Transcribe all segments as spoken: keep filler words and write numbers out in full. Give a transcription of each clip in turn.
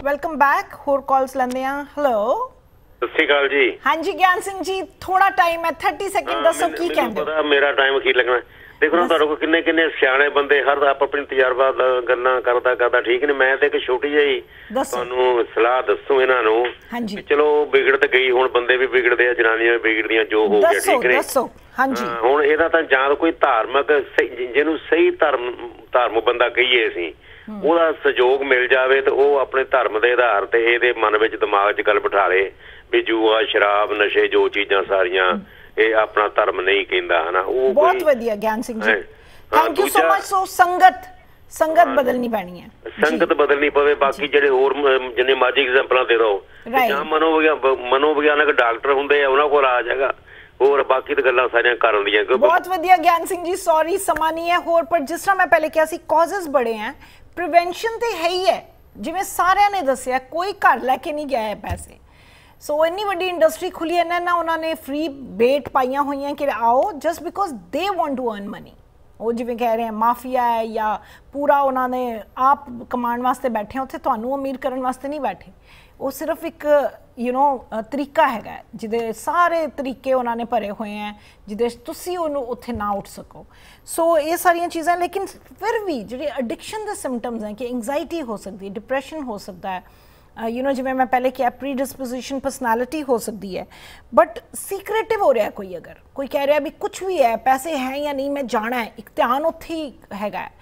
Welcome back. होर calls लेंदे आ। Hello सत श्री अकाल जी। हाँ जी ज्ञान सिंह जी, थोड़ा टाइम है, तीस सेकंड दसो की कहंदे हो। मेरा टाइम की लगना देखो ना, तुहाडे कोल किन्ने किन्ने सियाणे बंदे हर आप अपनी तजर्बा गल्लां करदा करदा ठीक ने। मैं ते एक छोटी जी तुहानू सलाह दसो इन्हां नू। हाँ जी चलो बिगड़ ते गई, हुण बंदे भी बिगड़दे आ, जनानियां भी बिगड़दियां, जो हो गया ठीक ने। दसो हाँ जी। हुण इहदा तां जां कोई धार्मिक जिहनू सही धर्म धर्म बंदा कहीए असीं ਉਹਦਾ ਸਹਿਯੋਗ ਮਿਲ ਜਾਵੇ ਤੇ ਉਹ ਆਪਣੇ ਧਰਮ ਦੇ ਆਧਾਰ ਤੇ ਇਹਦੇ ਮਨ ਵਿੱਚ ਦਿਮਾਗ 'ਚ ਗੱਲ ਬਿਠਾ ਲੇ ਵੀ ਜੂਆ ਸ਼ਰਾਬ ਨਸ਼ੇ ਜੋ ਚੀਜ਼ਾਂ ਸਾਰੀਆਂ ਇਹ ਆਪਣਾ ਧਰਮ ਨਹੀਂ ਕਹਿੰਦਾ ਹਨਾ। ਉਹ ਬਹੁਤ ਵਧੀਆ Gyan Singh ji, thank you so much. So ਸੰਗਤ ਸੰਗਤ ਬਦਲਣੀ ਪੈਣੀ ਹੈ, ਸੰਗਤ ਬਦਲਣੀ ਪਵੇ। ਬਾਕੀ ਜਿਹੜੇ ਹੋਰ ਜਿੰਨੇ ਮਰਜ਼ੀ ਐਗਜ਼ਾਮਪਲਾਂ ਦੇ ਦੋ, ਜਾਂ ਮਨੋਵਿਗਿਆਨਕ ਡਾਕਟਰ ਹੁੰਦੇ ਆ ਉਹਨਾਂ ਕੋਲ ਆ ਜਾਏਗਾ, ਹੋਰ ਬਾਕੀ ਤਾਂ ਗੱਲਾਂ ਸਾਰੀਆਂ ਕਰਨ ਦੀਆਂ। ਬਹੁਤ ਵਧੀਆ ਗਿਆਨ ਸਿੰਘ ਜੀ, ਸੌਰੀ ਸਮਾਂ ਨਹੀਂ ਹੈ ਹੋਰ, ਪਰ ਜਿਸ ਤਰ੍ਹਾਂ ਮੈਂ ਪਹਿਲੇ ਕਿਹਾ ਸੀ ਕਾਜ਼ਸ ਬੜੇ ਹੈ, ਪ੍ਰੀਵੈਂਸ਼ਨ ਤੇ ਹੈ ਹੀ ਹੈ। ਜਿਵੇਂ ਸਾਰਿਆਂ ਨੇ ਦੱਸਿਆ ਕੋਈ ਘਰ ਲੈ ਕੇ ਨਹੀਂ ਗਿਆ ਹੈ ਪੈਸੇ। ਸੋ ਇੰਨੀ ਵੱਡੀ ਇੰਡਸਟਰੀ ਖੁੱਲੀ ਹੈ ਨਾ, ਉਹਨਾਂ ਨੇ ਫ੍ਰੀ ਬੇਟ ਪਾਈਆਂ ਹੋਈਆਂ ਕਿ ਆਓ just because they want to earn money. ਉਹ ਜਿਵੇਂ ਕਹਿ ਰਹੇ ਮਾਫੀਆ ਹੈ ਜਾਂ ਪੂਰਾ ਉਹਨਾਂ ਨੇ ਆਪ ਕਮਾਉਣ ਵਾਸਤੇ ਬੈਠੇ, ਉੱਥੇ ਤੁਹਾਨੂੰ ਅਮੀਰ ਕਰਨ ਵਾਸਤੇ ਨਹੀਂ ਬੈਠੇ। ਉਹ ਸਿਰਫ ਇੱਕ ਯੂ ਨੋ ਤਰੀਕਾ ਹੈਗਾ ਜਿਹਦੇ ਸਾਰੇ ਤਰੀਕੇ ਉਹਨਾਂ ਨੇ ਭਰੇ ਹੋਏ ਹੈ, ਜਿਹਦੇ ਤੁਸੀਂ ਉਹਨੂੰ ਉੱਥੇ ਨਾ ਉੱਠ ਸਕੋ। ਸੋ ਇਹ ਸਾਰੀਆਂ ਚੀਜ਼ਾਂ, ਲੇਕਿਨ ਫਿਰ ਵੀ ਜਿਹੜੇ ਅਡਿਕਸ਼ਨ ਦੇ ਸਿੰਪਟਮਸ ਹੈ ਕਿ ਐਂਗਜ਼ਾਇਟੀ ਹੋ ਸਕਦੀ, ਡਿਪਰੈਸ਼ਨ ਹੋ ਸਕਦਾ ਹੈ, ਯੂ ਨੋ ਜਿਵੇਂ ਮੈਂ ਪਹਿਲੇ ਕਿਹਾ ਪ੍ਰੀ ਡਿਸਪੋਜੀਸ਼ਨ ਪਰਸਨੈਲਿਟੀ ਹੋ ਸਕਦੀ ਹੈ। ਬਟ ਸੀਕ੍ਰੇਟਿਵ ਹੋ ਰਿਹਾ ਕੋਈ, ਅਗਰ ਕੋਈ ਕਹਿ ਰਿਹਾ ਵੀ ਕੁਛ ਵੀ ਹੈ, ਪੈਸੇ ਹੈ ਜਾਂ ਨਹੀਂ, ਮੈਂ ਜਾਣਾ ਹੈ, ਇੱਕ ਧਿਆਨ ਉੱਥੇ ਹੀ ਹੈਗਾ ਹੈ।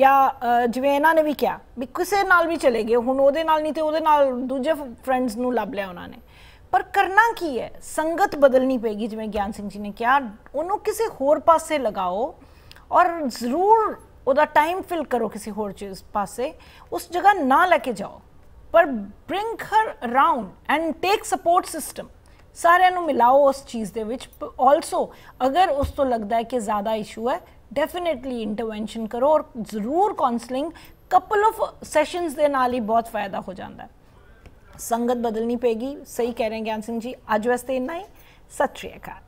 ਜਾਂ ਜਿਵੇਂ ਇਹਨਾਂ ਨੇ ਵੀ ਕਿਹਾ ਵੀ ਕਿਸੇ ਨਾਲ ਵੀ ਚਲੇ ਗਏ, ਹੁਣ ਉਹਦੇ ਨਾਲ ਨਹੀਂ ਤੇ ਉਹਦੇ ਨਾਲ ਦੂਜੇ ਫਰੈਂਡਸ ਨੂੰ ਲੱਭ ਲਿਆ ਉਹਨਾਂ ਨੇ। ਪਰ ਕਰਨਾ ਕੀ ਹੈ, ਸੰਗਤ ਬਦਲਣੀ ਪਏਗੀ। ਜਿਵੇਂ ਗਿਆਨ ਸਿੰਘ ਜੀ ਨੇ ਕਿਹਾ, ਉਹਨੂੰ ਕਿਸੇ ਹੋਰ ਪਾਸੇ ਲਗਾਓ ਔਰ ਜ਼ਰੂਰ ਉਹਦਾ ਟਾਈਮ ਫਿਲ ਕਰੋ ਕਿਸੇ ਹੋਰ ਚੀਜ਼ ਪਾਸੇ, ਉਸ ਜਗ੍ਹਾ ਨਾ ਲੈ ਕੇ ਜਾਓ, ਪਰ bring her around and take support system. ਸਾਰਿਆਂ ਨੂੰ ਮਿਲਾਓ ਉਸ ਚੀਜ਼ ਦੇ ਵਿੱਚ। ਆਲਸੋ ਅਗਰ ਉਸ ਤੋਂ ਲੱਗਦਾ ਹੈ ਕਿ ਜ਼ਿਆਦਾ ਇਸ਼ੂ ਹੈ, डेफिनेटली इंटरवेंशन करो और जरूर काउंसलिंग कपल ऑफ सैशनस के नाल ही बहुत फायदा हो जाता है। संगत बदलनी पेगी, सही कह रहे हैं ज्ञान सिंह जी। अज वास्ते इन्ना ही। सत श्री अकाल।